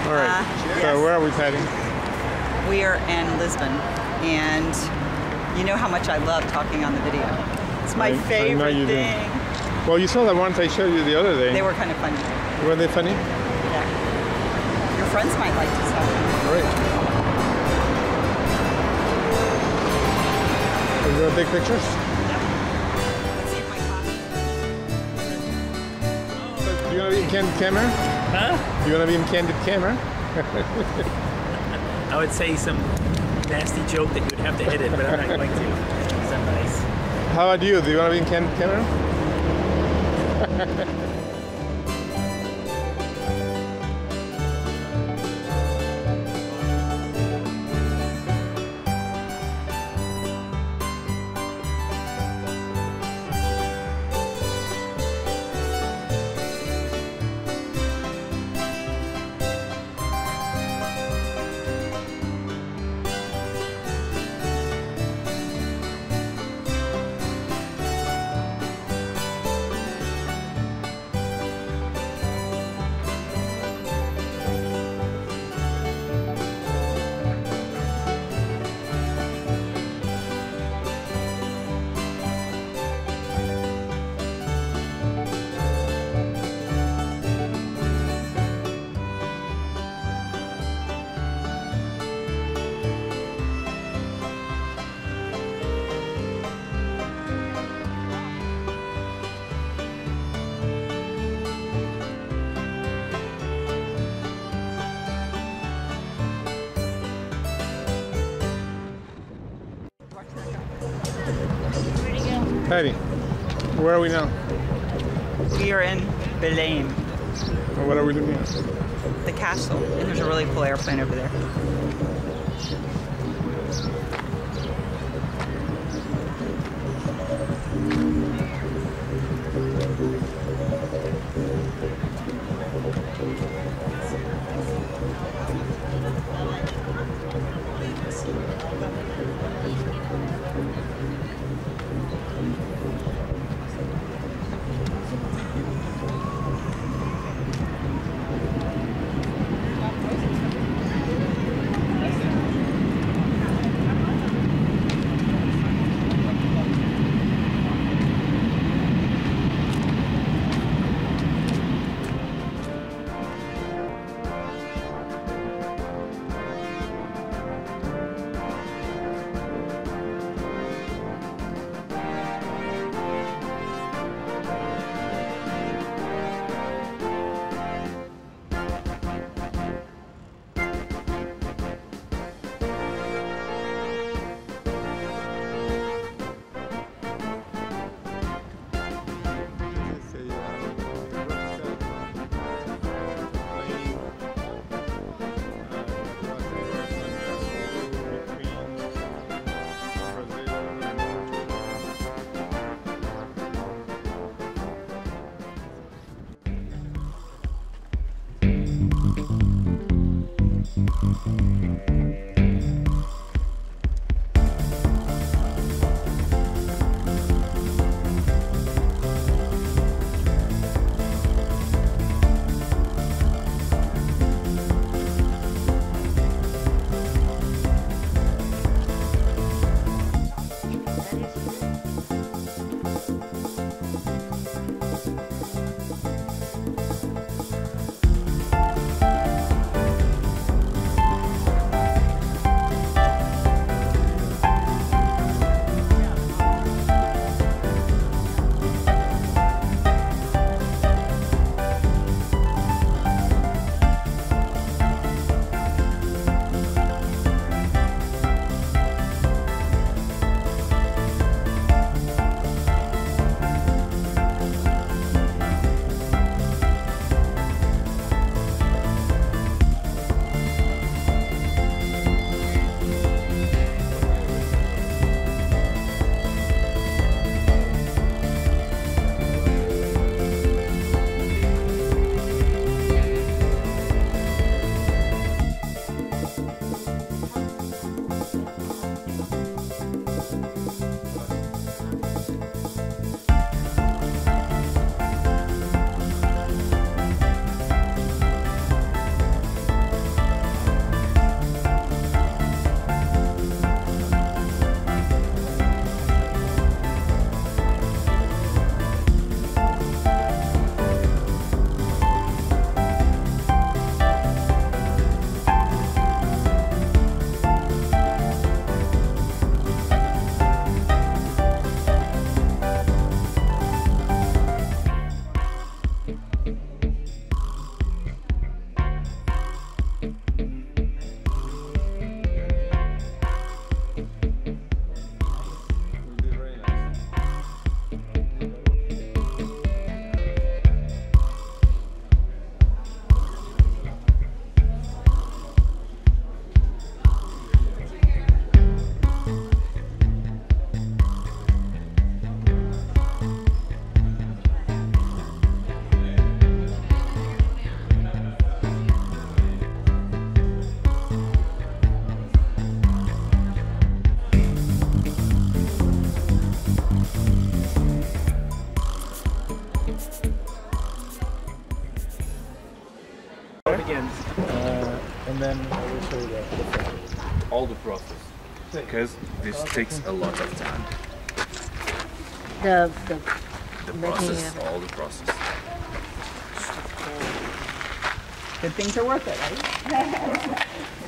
All right. So yes. where are we heading? We are in Lisbon, and you know how much I love talking on the video. It's my favorite thing. Well, you saw the ones I showed you the other day. They were kind of funny. Were they funny? Yeah. Your friends might like to see them. Great. Are you going to take pictures? Do you want to be in candid camera? Huh? You want to be in candid camera? I would say some nasty joke that you'd have to edit, but I'm not going to. So nice. How about you? Do you want to be in candid camera? Patty, where are we now? We are in Belém, Or what are we looking at? the castle, and there's a really cool airplane over there. again. And then I will show you the frame. All the process, because this takes a lot of time. The The making process, of it. all the process. Good things are worth it, right?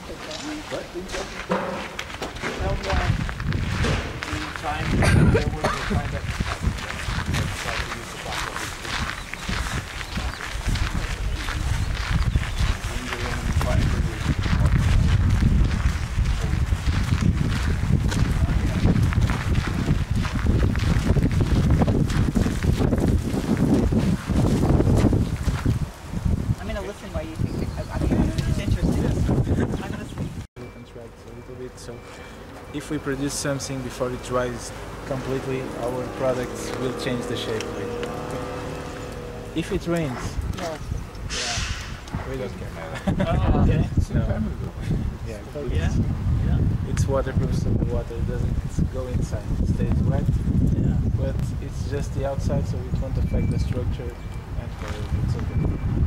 I'm going to listen while you think, because I mean, it's interesting. I'm going to see. Contract a little bit. So if we produce something before it dries completely, our products will change the shape later. If it rains, we don't care. Oh, okay. No. Yeah, Yeah. Yeah. it's waterproof, so the water doesn't go inside. It stays wet, Yeah. but it's just the outside, so it won't affect the structure. And it's okay.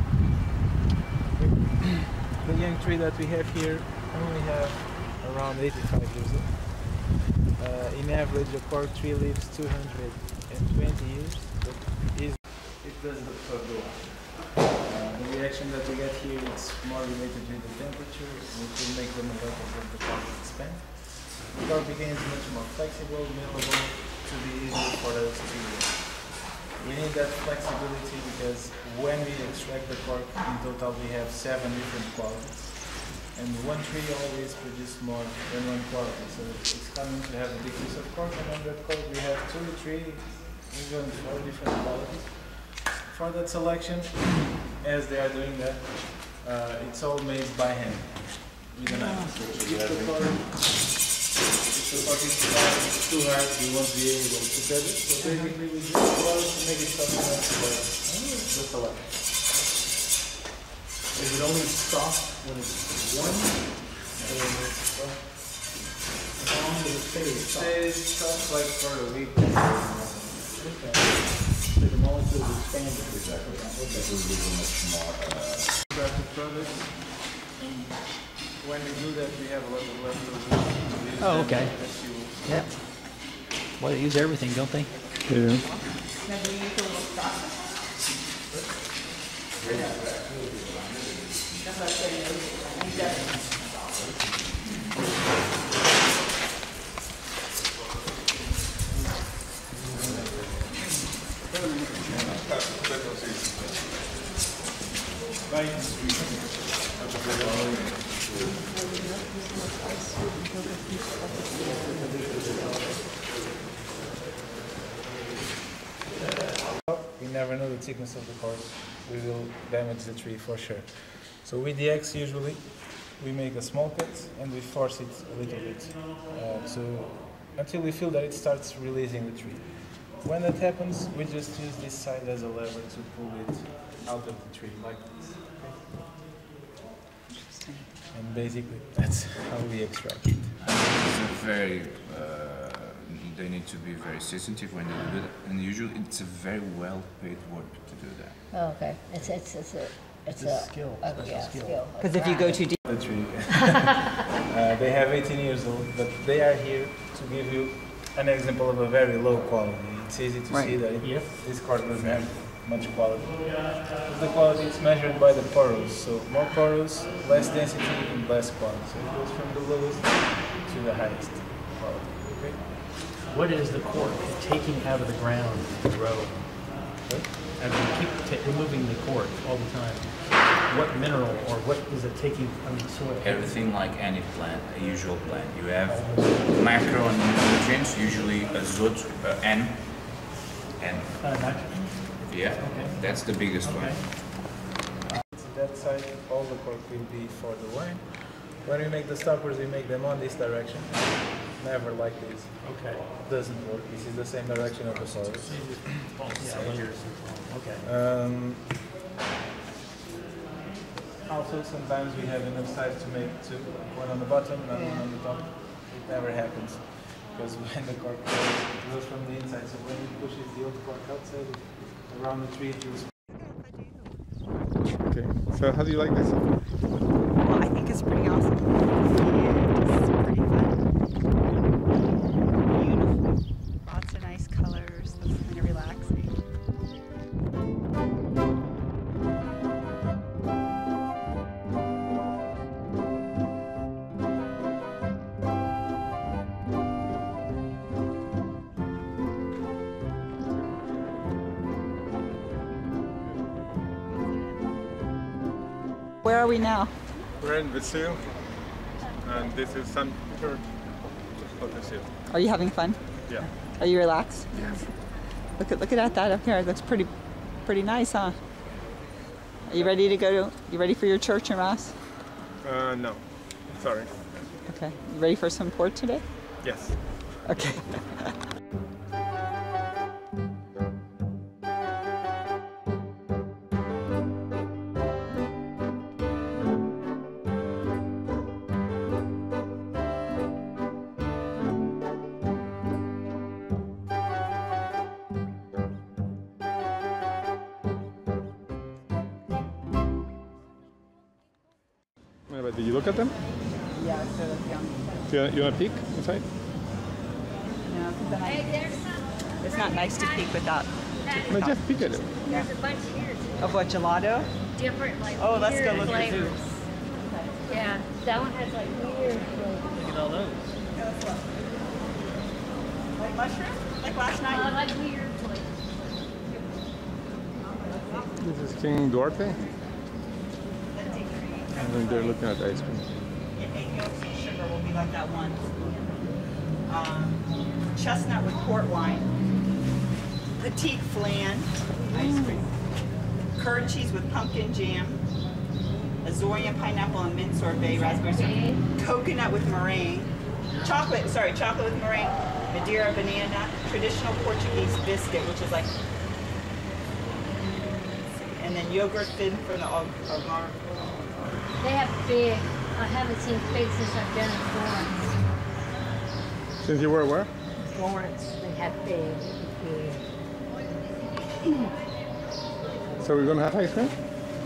The young tree that we have here only have around 85 years old. In average, a cork tree lives 220 years, but it does look so good. The reaction that we get here is more related with the temperature, which will make the molecules of the cork expand. The cork becomes much more flexible, malleable, to be easy for us to use. We need that flexibility because when we extract the cork, in total we have 7 different qualities. And one tree always produces more than one quality. So it's common to have a decrease of cork, and on that cork we have 2, 3, even 4 different qualities. For that selection, as they are doing that, it's all made by hand with a knife. If the cork is too hard, we won't be able to cut it. So basically we just try to make it soft enough for the selection. Is it only soft when it's warm? How long does it stay soft? Stays soft like for a week. So the molecules expand. Exactly. That will give you much more. Crafted products. And when we do that, we have a lot of leftovers. Oh, okay. As fuel. Yeah. Well, they use everything, don't they? Yeah. Now, do you use a little process? That's what I say. You definitely. We never know the thickness of the cork. We will damage the tree for sure. So with the axe, usually we make a small cut and we force it a little bit, until we feel that it starts releasing the tree. When that happens, we just use this side as a lever to pull it out of the tree, like this. Interesting. And basically, that's how we extract it. It's a very. They need to be very sensitive when they do that, and usually it's a very well-paid work to do that. Oh, okay. It's a skill, yeah, special skill. skill. Because if you go too deep, The tree. They have 18 years old, but they are here to give you an example of a very low quality. It's easy to see that this cork doesn't have much quality. The quality is measured by the porous, so more porous, less density, and less quality. So it goes from the lowest to the highest quality. Okay? What is the cork taking out of the ground to grow? As you keep removing the cork all the time, what mineral or what is it taking from the soil? Everything like any plant, a usual plant. You have macro and nutrients, usually azote, N. Nitrogen? Yeah, Okay. that's the biggest one. So that side, all the cork will be for the wine. When we make the stoppers, we make them on this direction. Never like this. Okay. Doesn't work. This is the same direction of the porous. Yeah, layers. Okay. Also, sometimes we have enough size to make two, one on the bottom and one on the top. It never happens because when the cork goes, it goes from the inside. So when it pushes the old cork outside, around the tree, it will Okay. So how do you like this? Well, I think it's pretty awesome. And it's pretty fun. Beautiful. Lots of nice colors. It's kind of relaxing. Where are we now? We're in Viseu, and this is San Peter of Viseu. Are you having fun? Yeah. Are you relaxed? Yes. Look at that up here. It looks pretty nice, huh? Are you ready to go? You ready for your church and mass? No. Sorry. Okay. You ready for some port today? Yes. Okay. But did you look at them? Yeah, I said it's young. You want to peek inside? No, 'cause then it's not nice to peek without. No, just peek at it. There's a bunch here. Of what, gelato? Different, like, Oh, let's go weird look at flavors. Yeah, that one has like weird flavors. Look at all those. Like mushroom? Like last night? Like weird flavors. This is King Duarte. And then they're looking at the ice cream. Egg yolks and sugar will be like that one. Chestnut with port wine. Petite flan ice cream. Curd cheese with pumpkin jam. Azorean pineapple and mint sorbet, raspberry sorbet. Coconut with meringue. Chocolate with meringue. Madeira banana. Traditional Portuguese biscuit, which is like. And then yogurt thin for the agar. They have big. I haven't seen big since I've been in Florence. Since you were where? Florence, they have big. So we're gonna have ice cream?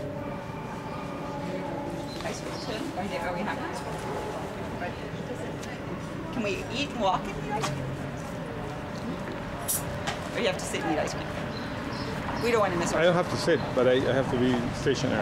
Ice cream too? Are we having ice cream? Right. Can we eat and walk and eat ice cream? Or you have to sit and eat ice cream? We don't want to miss our I don't have to sit, but I have to be stationary.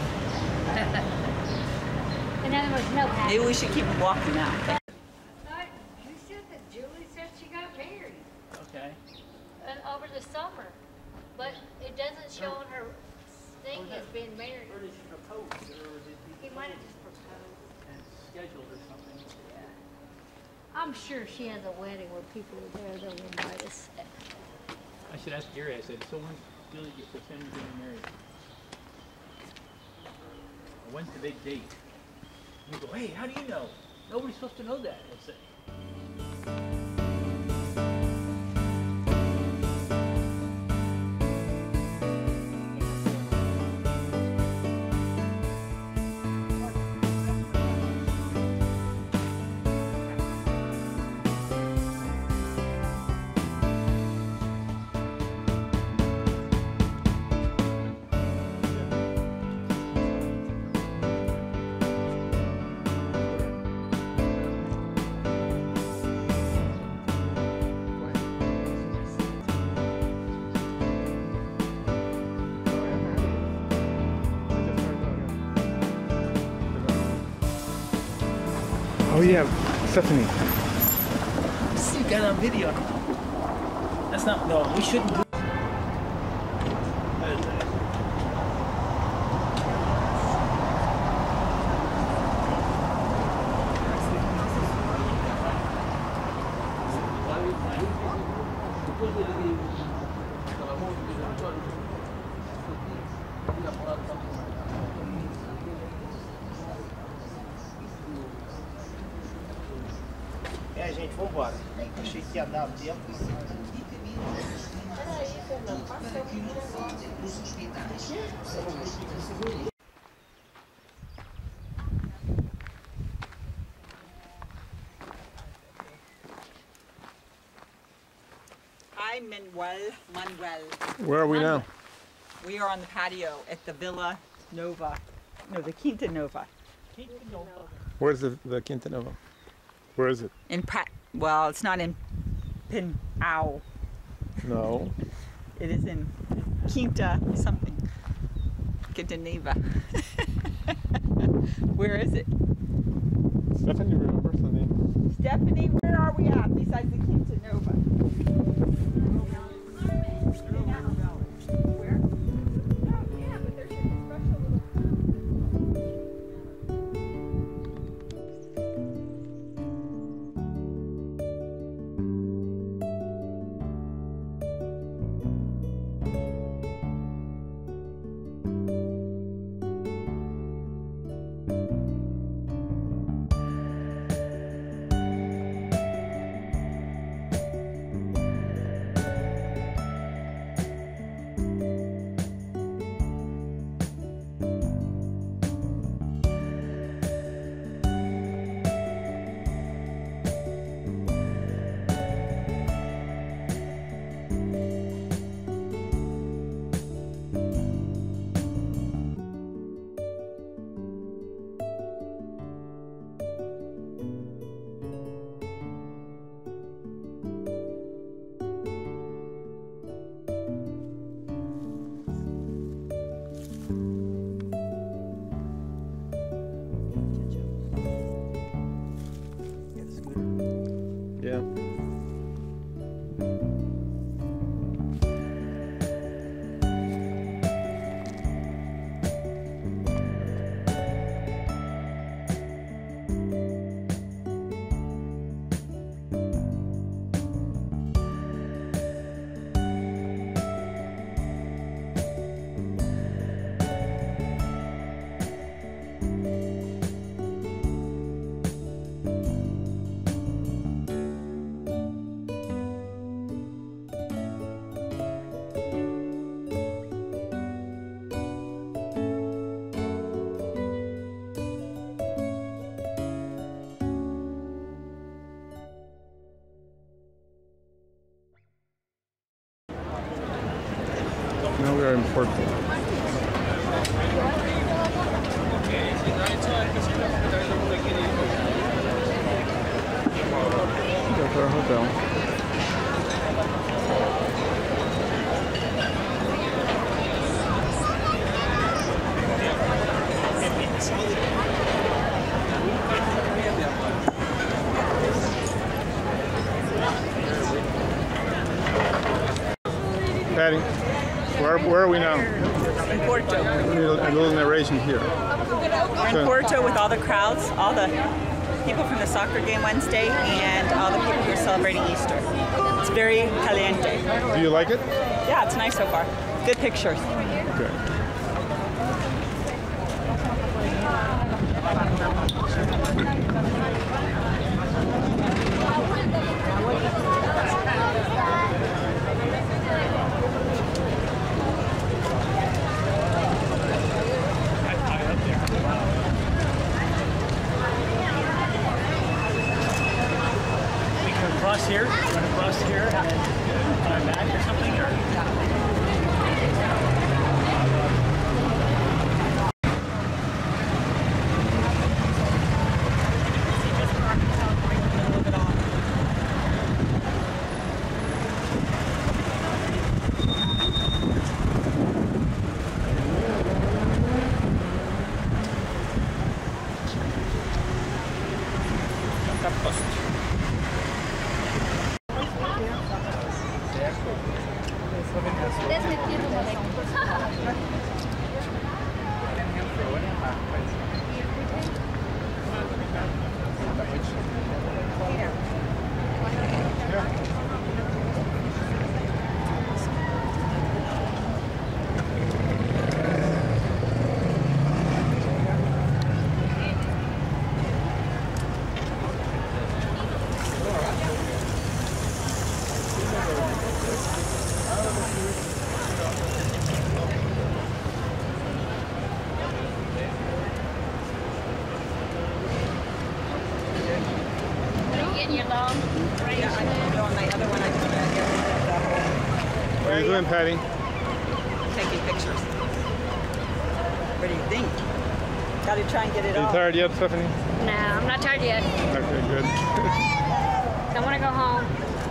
In other words, no Maybe we should keep walking now. You said that Julie said she got married Okay. over the summer, but it doesn't show on her thing as being married. Or did she propose, or did He might have just proposed. and scheduled or something? I'm sure she has a wedding where people are there. They'll invite us. I should ask Gary. I said, so when's Julie get pretending to get married? Or when's the big date? You go, hey, how do you know? Nobody's supposed to know that. I say. Oh yeah, Stephanie. You got on video. That's not, no, we shouldn't do É, gente, vambora. Achei que ia dar tempo. Hi, Manuel. Where are we now? We are on the patio at the Villa Nova. No, the Quinta Nova. Where's the Quinta Nova? Where is it? Well, it's not in Pinhao. No. It is in Quinta something. Quinta Neva. Where is it? Stephanie remembers the name. Stephanie, where are we at besides the Quinta Nova? Where? Oh, yeah, but there's a special little... Yeah. Now we are in Portugal. That's our hotel. Patty, where are we now? In Porto. A little narration here. We're in Porto with all the crowds, all the people from the soccer game Wednesday, and all the people who are celebrating Easter. It's very caliente. Do you like it? Yeah, it's nice so far. Good pictures. Okay. Across here, run across here, and then climb back or something, or? What are you doing, Patty? Taking pictures. What do you think? Got to try and get it Are you off. tired yet, Stephanie? No, I'm not tired yet. Okay, good. I want to go home.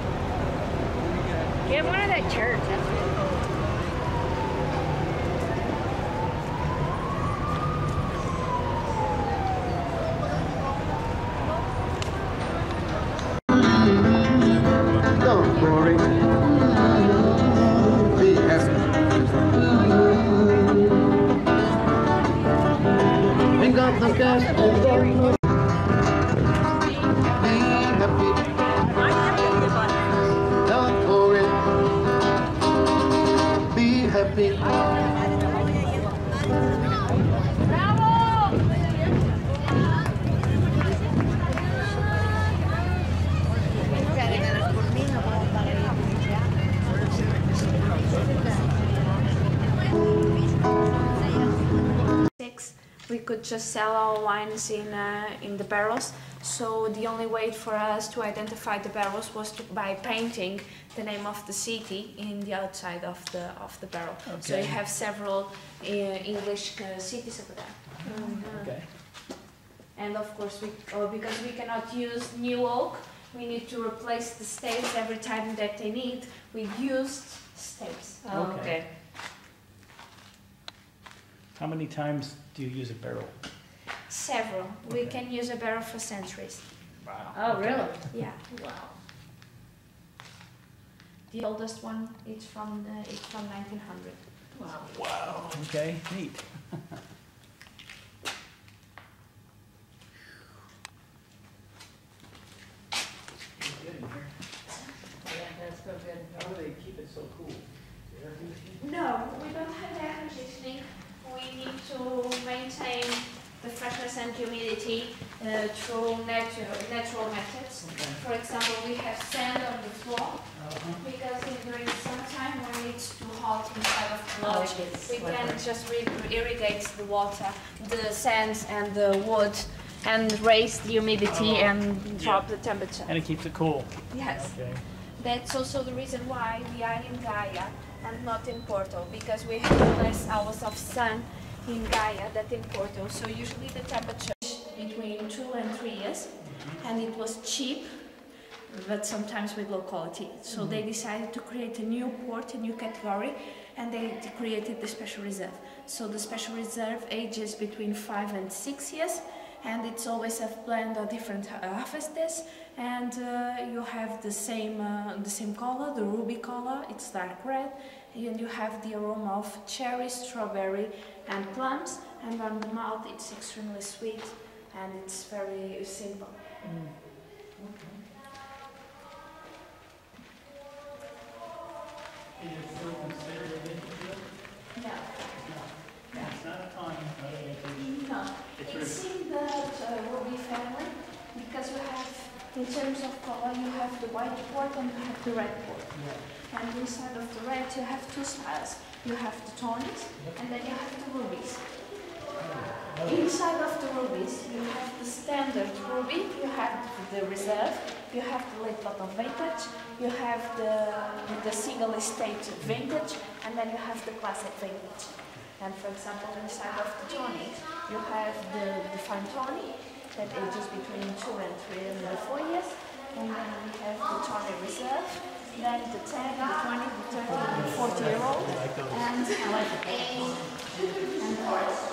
Yeah, one of that church. That's really cool. Don't worry, be happy. Think of the best and don't worry. Be happy. Don't worry, be happy. We could just sell our wines in the barrels. So the only way for us to identify the barrels was by painting the name of the city in the outside of the barrel. Okay. So you have several English cities over there. Okay. And of course, because we cannot use new oak, we need to replace the staves every time that they need with used staves. Okay. How many times do you use a barrel? Several. We can use a barrel for centuries. Wow. Oh, really? Yeah. Wow. The oldest one is from 1900. Wow. Wow. Okay, neat. Yeah, that's so good. How do they keep it so cool? Air conditioning? No, we don't have air conditioning. We need to maintain the freshness and humidity through natural methods. Okay. For example, we have sand on the floor because during summertime when it's too hot inside of the lodge, we can just irrigate the water, the sand and the wood, and raise the humidity and drop the temperature. And it keeps it cool. Yes. Okay. That's also the reason why we are in Gaia and not in Porto, because we have less hours of sun in Gaia than in Porto. So usually the temperature is between 2 and 3 years, and it was cheap, but sometimes with low quality. So they decided to create a new port, a new category, and they created the special reserve. So the special reserve ages between 5 and 6 years, and it's always a blend of different harvests, and you have the same color, the ruby color. It's dark red, and you have the aroma of cherry, strawberry, and plums. And on the mouth, it's extremely sweet, and it's very simple. Is it still considered a vintage beer? No. It's not a tawny, not a vintage. No, It's it's in the ruby family, because you have, in terms of color, you have the white port and you have the red port. And inside of the red, you have two styles. You have the tawnies, and then you have the rubies. Inside of the rubies, you have the standard ruby, you have the reserve, you have the late bottle vintage, you have the single estate vintage, and then you have the classic vintage. And for example, inside of the tawny, you have the fine tawny that ages between 2 and 3 and 4 years, and then we have the tawny reserve, then the 10, the 20, the 30, and the 40-year-old, and the rest.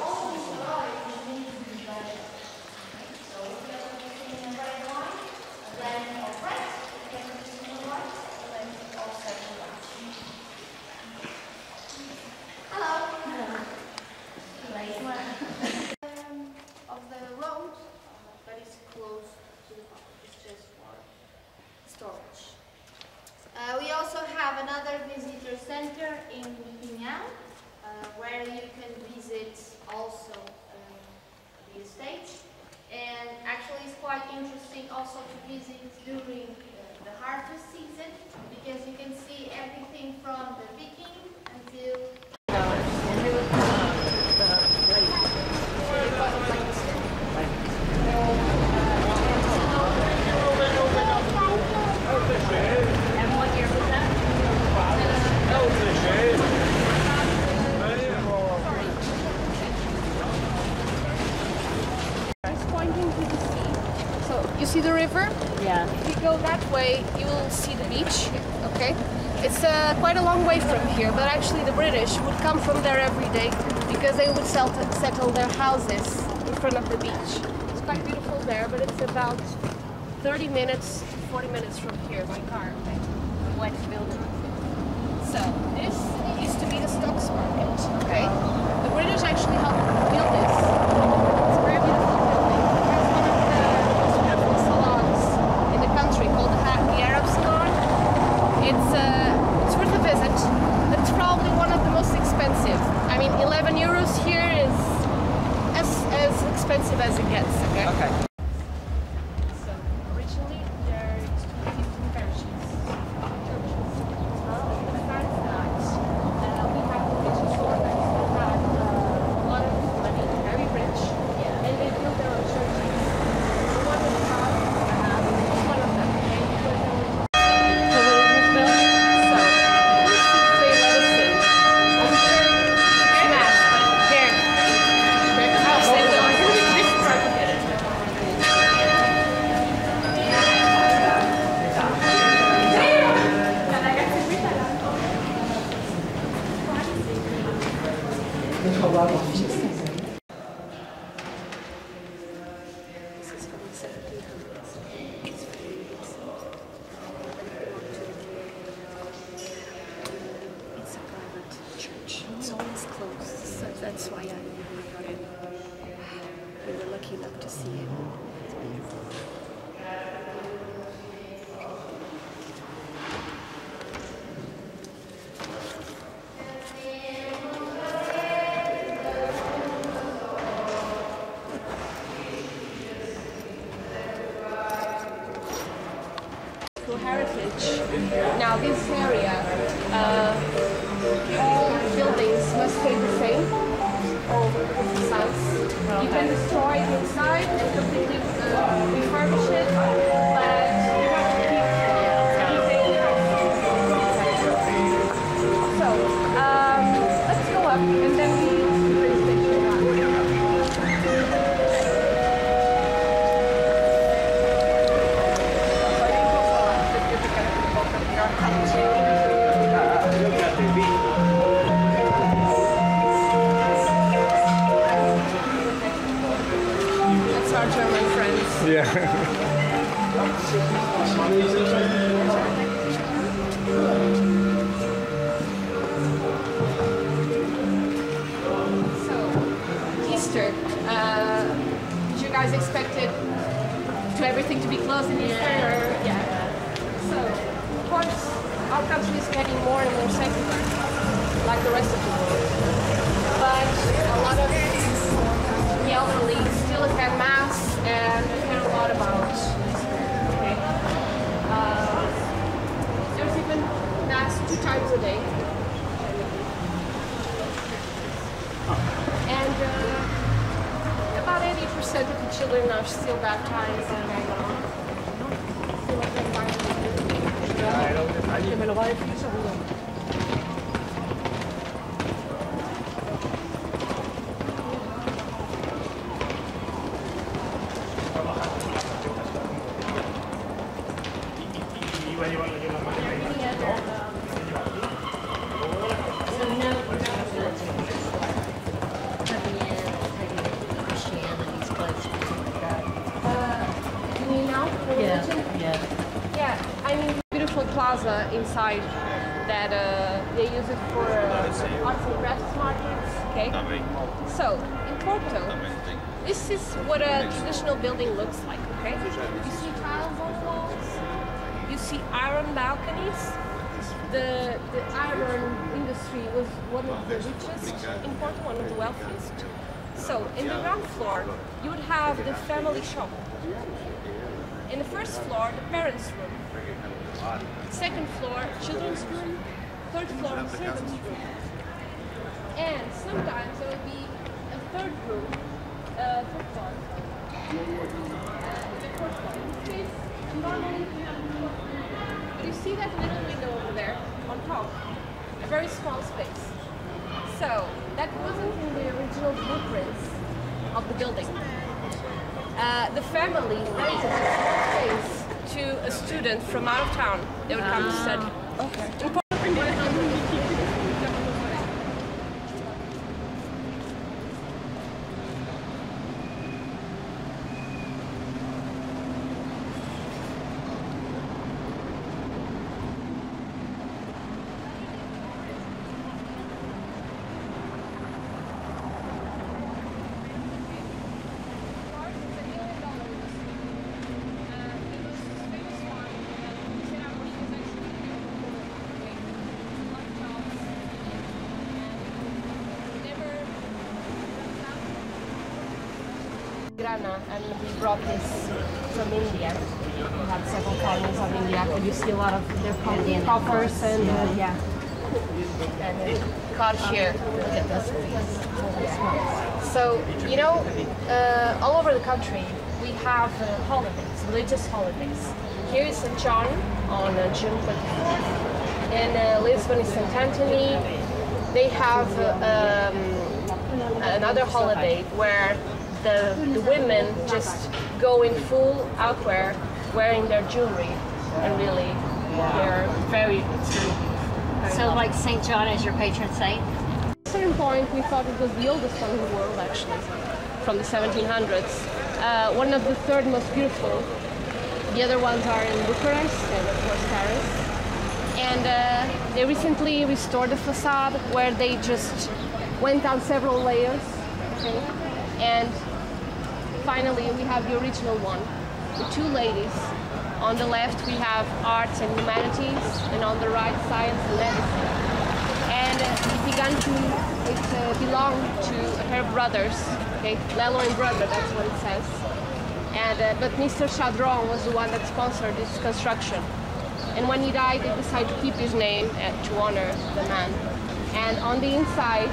Of the road, but it's close to the home. It's just for storage. We also have another visitor center in Pinhal, where you see the river? Yeah. If you go that way, you will see the beach, okay? It's quite a long way from here, but actually the British would come from there every day because they would settle their houses in front of the beach. It's quite beautiful there, but it's about 30 minutes to 40 minutes from here by car, okay? White building. So this used to be the stocks market, okay? The British actually helped build this. It's a very beautiful building. It has one of the most beautiful salons in the country called the Arab Salon. It's worth a visit, but it's probably one of the most expensive. I mean, 11 euros here is as expensive as it gets, okay? Okay. So, originally, there used to be 15 parishes. Besides that, we have the richest organs who had a lot of money, very rich, and they built their own churches. The one with the top, is one of them, okay? It's a private church. It's always closed, so that's why I got in. We were lucky enough to see it. Heritage. Now this area, all buildings must stay the same, all facades. You can destroy it inside and completely refurbish it, but you have to keep everything. So, let's go up and then we That's our German friends. Yeah. So, Easter. Did you guys expected everything to be closed in Easter? Yeah. So, of course, our country is getting more and more secular, like the rest of the world. But a lot of the elderly still attend Mass and care a lot about Easter. Okay? There's even Mass 2 times a day. And about 80% of the children are still baptized and plaza inside that they use it for arts and crafts markets. Okay. So in Porto, this is what a traditional building looks like. Okay. You see tiles on the walls. You see iron balconies. The iron industry was one of the richest in Porto, one of the wealthiest. So in the ground floor, you would have the family shop. In the first floor, the parents' room. Second floor, children's room. Third floor, servants' room. And sometimes there will be a third room, third floor. The fourth floor. Normally you have a fourth room. But you see that little window over there on top? A very small space. So that wasn't in the original blueprints of the building. the family rented a small place to a student from out of town. They would come to study. Okay. And we brought this from India. We had several colonies of India, and you see a lot of their coppers and and caught here. Look at this, please. So you know, all over the country we have holidays, religious holidays. Here is St. John on June 24th. In Lisbon is St. Anthony. They have another holiday where the women just go in full outwear, wearing their jewelry, and really they're very beautiful. So like St. John is your patron saint? At a certain point we thought it was the oldest one in the world actually, from the 1700s. One of the third most beautiful. The other ones are in Bucharest and of course Paris. And they recently restored the facade where they just went down several layers. Okay? And finally, we have the original one, the two ladies. On the left, we have arts and humanities, and on the right, science and medicine. And it belonged to her brothers, okay, Lelo and brother, that's what it says. And but Mr. Chadron was the one that sponsored this construction. And when he died, they decided to keep his name to honor the man. And on the inside,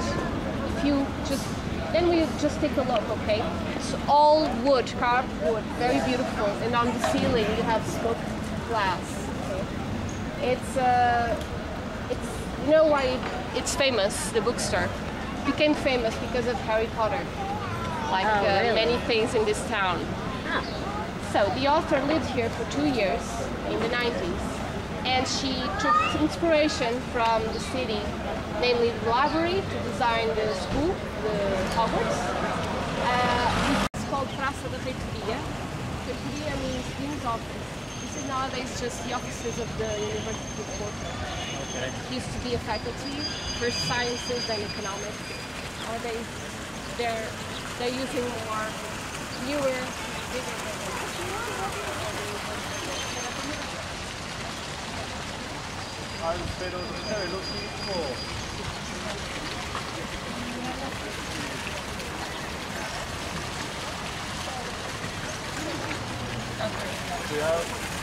then we just take a look, okay? It's all wood, carved wood, very beautiful. And on the ceiling, you have smoked glass. Okay? It's you know why it's famous, the bookstore? It became famous because of Harry Potter, like really? many things in this town. So the author lived here for 2 years in the 90s, and she took inspiration from the city, namely the library, to design the school, the Hogwarts. It's called Praça da Reitoria. Reitoria means Dean's office. This is nowadays just the offices of the University of Portugal. Okay. It used to be a faculty, first sciences, then economics. Nowadays they're using more newer, bigger buildings. Pero ¿sabes lo mismo? Cuidado.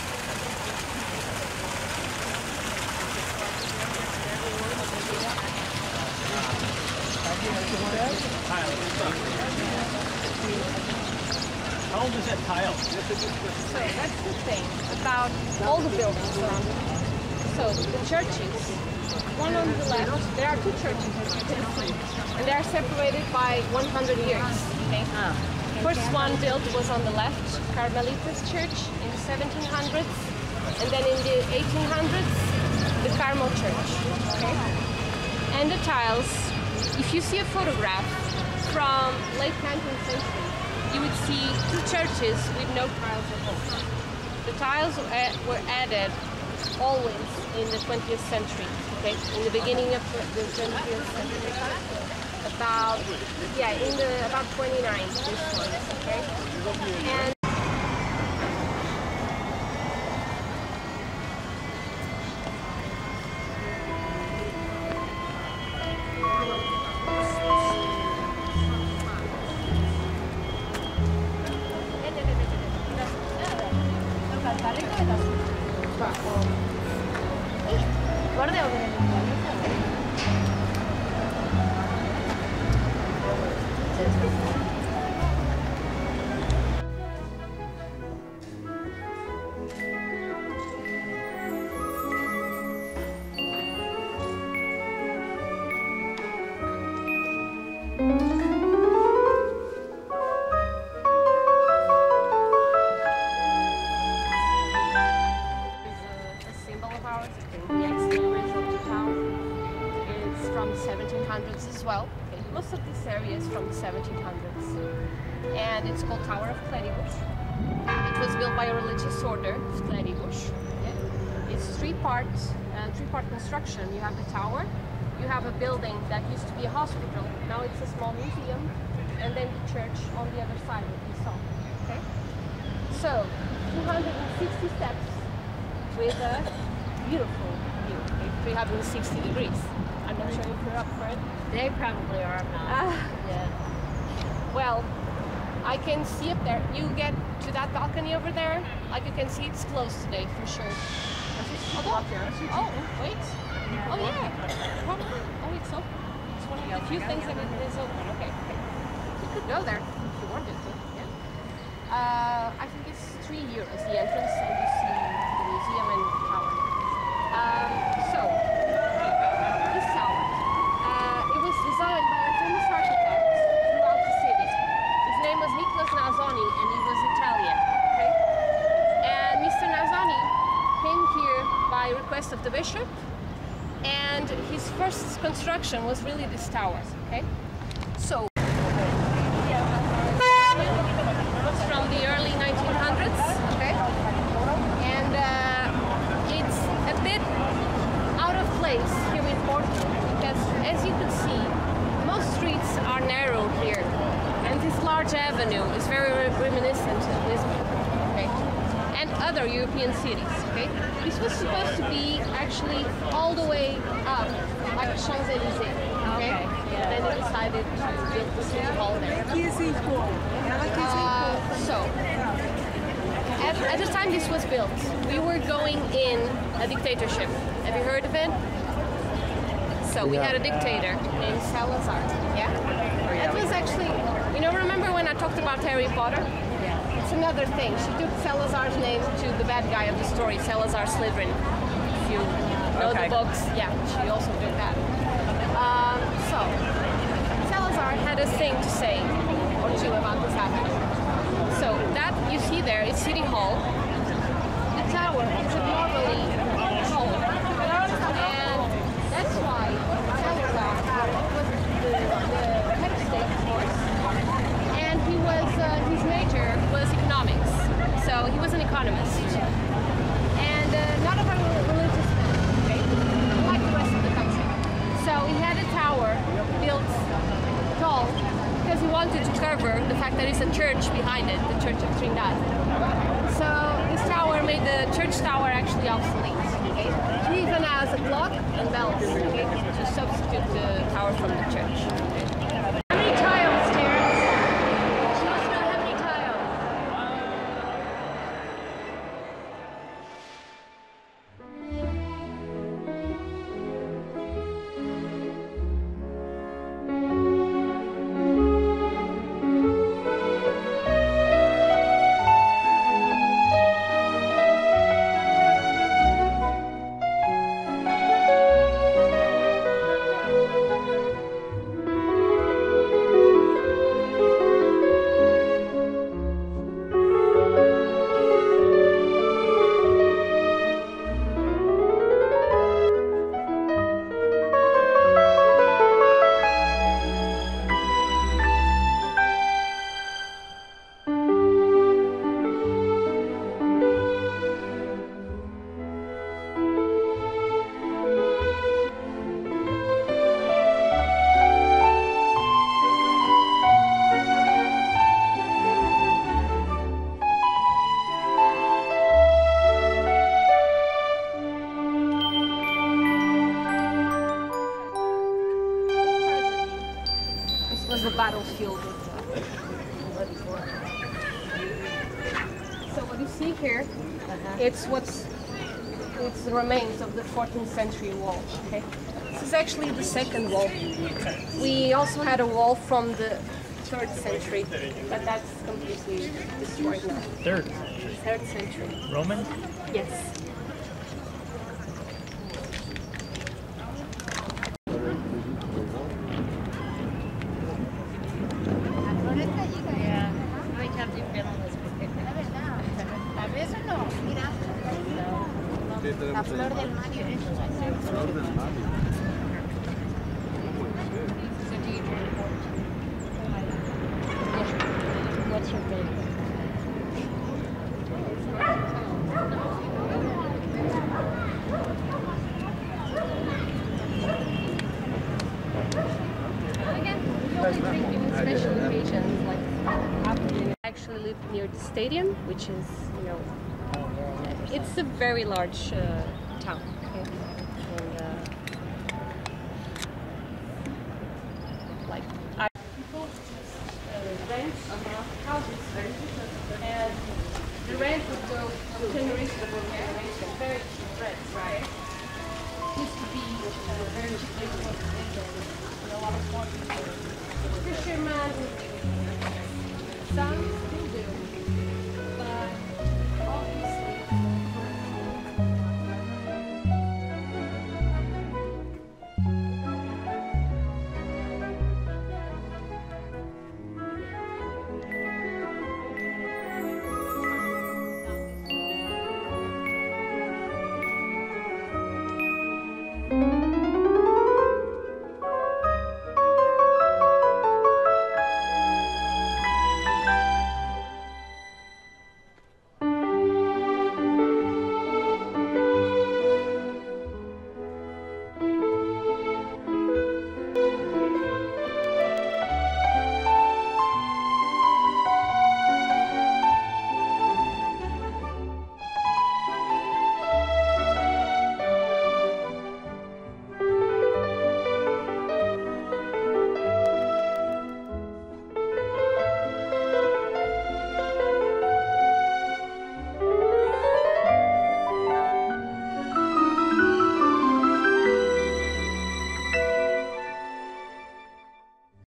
How old is that tile? So that's the thing about all the buildings around the town. So the churches, one on the left, there are two churches as you can see, and they are separated by 100 years. Okay? First one built was on the left, Carmelitas Church in the 1700s, and then in the 1800s, the Carmel Church. Okay? And the tiles, if you see a photograph from late 19th century, you would see two churches with no tiles at all. The tiles were added always in the 20th century, okay? In the beginning of the 20th century. About 29, this one, okay? And 1700s. And it's called Tower of Cleribush. It was built by a religious order, Cleribush. Yeah. It's three-part construction. You have the tower, you have a building that used to be a hospital, now it's a small museum, and then the church on the other side that you saw. Okay? So, 260 steps with a beautiful view, okay? 360 degrees. I'm not sure if you're up for it. They probably are, I'm not. Yeah. Well, I can see up there. You get to that balcony over there, like you can see it's closed today for sure. Oh, wait. Oh yeah, probably. Oh, it's open. It's one of the few things that is open. Okay. You could go there if you wanted to. Yeah. I think it's €3 the entrance, and you see the museum and the tower. So this tower, it was designed by a famous architect throughout the city. His name was Nicolas Nazoni, and he was Italian. Okay. And Mr. Nazoni came here by request of the bishop, and his first construction was really this tower, okay? So, it's from the early 1900s, okay? And it's a bit out of place here in Portugal, because as you can see, most streets are narrow here, and this large avenue is very reminiscent of Lisbon, okay? And other European cities, okay? This was supposed to be actually all the way up, like Champs-Élysées, okay? Yeah. Then they decided to build the city hall there. So, at the time this was built, we were going in a dictatorship. Have you heard of it? So we had a dictator named Salazar, yeah? It was actually, you know, remember when I talked about Harry Potter? It's another thing. She took Salazar's name to the bad guy of the story, Salazar Slytherin. If you know the books, yeah, she also did that. So, Salazar had a thing to say or two about this happening. So, that you see there is City Hall. The tower is abnormally tall. And that's why Salazar was the head of state, of course. And he was, his major was economics, so he was an economist. And not a very religious man, okay? Like the rest of the country. So he had a tower built tall because he wanted to cover the fact that it's a church behind it, the Church of Trindade. So this tower made the church tower actually obsolete, okay? He even has a clock and bells, okay, to substitute the tower from the church. Okay? How many tiles, Terrence? She wants to know how many tiles. Battlefield. So what you see here, it's the remains of the 14th century wall. Okay, this is actually the second wall. We also had a wall from the 3rd century, but that's completely destroyed now. 3rd century. Roman? Yes. La flor del Mario. Flor del Mario. So do you drink actually live near the stadium, which is, you know, it's a very large town. Okay? And, like, people just rent houses, and the rent would go from generation to generation, very cheap rents, right? Used to be very cheap, a lot of fishermen